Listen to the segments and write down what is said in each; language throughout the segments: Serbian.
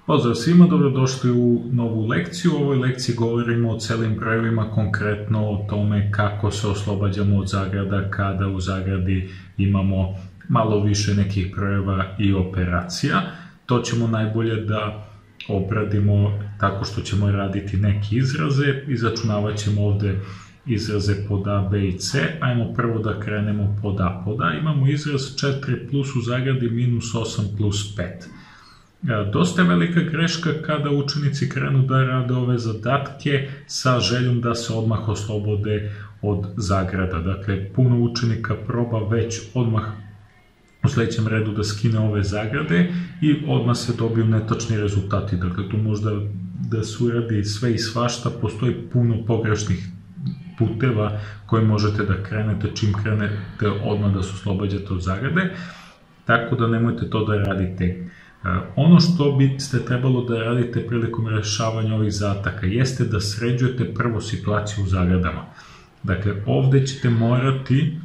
Pozdrav svima, dobrodošli u novu lekciju. U ovoj lekciji govorimo o celim brojevima, konkretno o tome kako se oslobađamo od zagrada kada u zagradi imamo malo više nekih brojeva i operacija. To ćemo najbolje da obradimo tako što ćemo raditi neke izraze. Izračunavat ćemo ovde izraze pod A, B i C. Ajmo prvo da krenemo pod A. Pod A imamo izraz 4 plus u zagradi minus 8 plus 5. Dosta je velika greška kada učenici krenu da rade ove zadatke sa željom da se odmah oslobode od zagrada. Dakle, puno učenika proba već odmah u sledećem redu da skine ove zagrade i odmah se dobiju netačni rezultati. Dakle, tu možda da se uradi sve i svašta, postoji puno pogrešnih puteva koje možete da krenete čim krenete odmah da se oslobađate od zagrade, tako da nemojte to da radite. Ono što biste trebalo da radite prilikom rešavanja ovih zadataka jeste da sređujete prvo situaciju u zagradama. Dakle, ovde ćete morati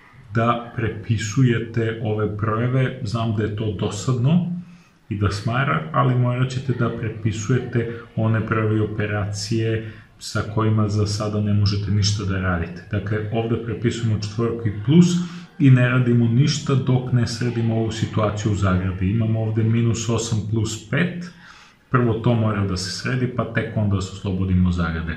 da prepisujete ove brojeve, znam da je to dosadno i da smara, ali morat ćete da prepisujete one brojeve i operacije sa kojima za sada ne možete ništa da radite. Dakle, ovde prepisujemo četvorku i plus i ne radimo ništa dok ne sredimo ovu situaciju u zagradi. Imamo ovde minus 8 plus 5, prvo to mora da se sredi, pa tek onda se oslobodimo zagrade.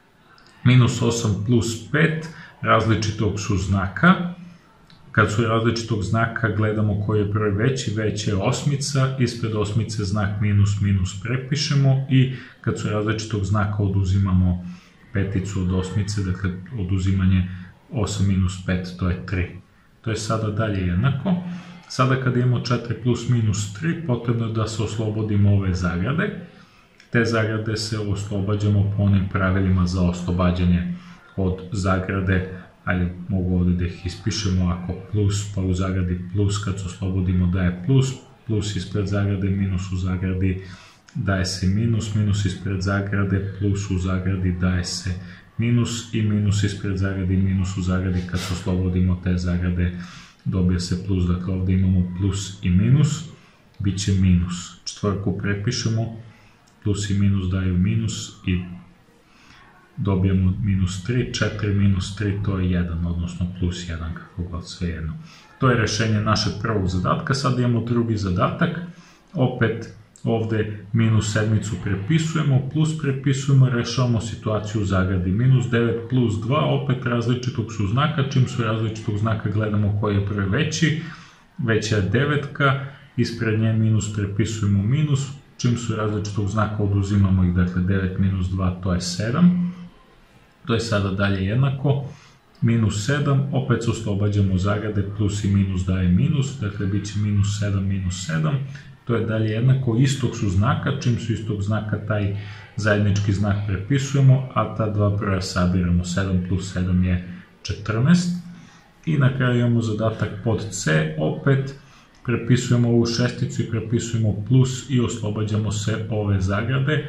Minus 8 plus 5 različitog su znaka. Kad su različitog znaka gledamo koji je broj veći, veća je osmica, ispred osmice znak minus minus prepišemo i kad su različitog znaka oduzimamo peticu od osmice, dakle oduzimanje 8 minus 5 to je 3. To je sada dalje jednako. Sada kada imamo 4 plus minus 3, potrebno je da se oslobodimo ove zagrade. Te zagrade se oslobađamo po onim pravilima za oslobađanje od zagrade. Ajde, mogu ovde da ih ispišemo, ako plus, pa u zagradi plus, kad se oslobodimo daje plus, plus ispred zagrade, minus u zagradi daje se minus, minus ispred zagrade, plus u zagradi daje se minus i minus ispred zagrade i minus u zagradi, kad se oslobodimo te zagrade dobije se plus. Dakle, ovde imamo plus i minus, bit će minus. Četvorku prepišemo, plus i minus daju minus i dobijemo minus 3, 4 minus 3 to je 1, odnosno plus 1, kako god sve jedno. To je rešenje našeg prvog zadatka. Sad imamo drugi zadatak, opet ovde minus sedmicu prepisujemo, plus prepisujemo, rešavamo situaciju u zagradi. Minus 9 plus 2, opet različitog su znaka, čim su različitog znaka gledamo koji je broj veći, veća je devetka, ispred nje minus prepisujemo minus, čim su različitog znaka oduzimamo ih, dakle 9 minus 2 to je 7. To je sada dalje jednako, minus 7, opet se oslobađamo zagrade, plus i minus daje minus, dakle bit će minus 7 minus 7, to je dalje jednako, istog su znaka, čim su istog znaka taj zajednički znak prepisujemo, a ta dva broja sabiramo, 7 plus 7 je 14. I na kraju imamo zadatak pod C, opet prepisujemo ovu šesticu i prepisujemo plus i oslobađamo se ove zagrade,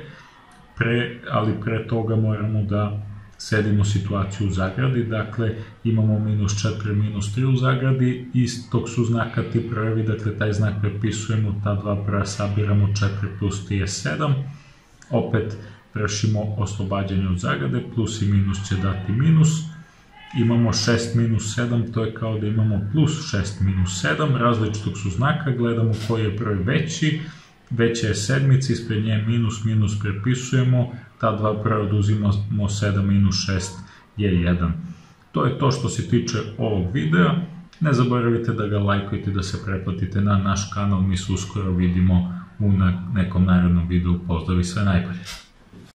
ali pre toga moramo da sredimo situaciju u zagradi, dakle imamo minus 4, minus 3 u zagradi, istog su znaka ti brojevi, dakle taj znak prepisujemo, ta dva broja sabiramo, 4 plus 3 je 7, opet vršimo oslobađanje od zagrade, plus i minus će dati minus, imamo 6 minus 7, to je kao da imamo plus 6 minus 7, različitog su znaka, gledamo koji je broj veći, veća je sedmica, ispred nje minus, minus prepisujemo, ta dva broja oduzimamo, 7 minus 6 je 1. To je to što se tiče ovog videa. Ne zaboravite da ga lajkujete, da se pretplatite na naš kanal, mi se uskoro vidimo u nekom narednom videu. Pozdrav i sve najbolje!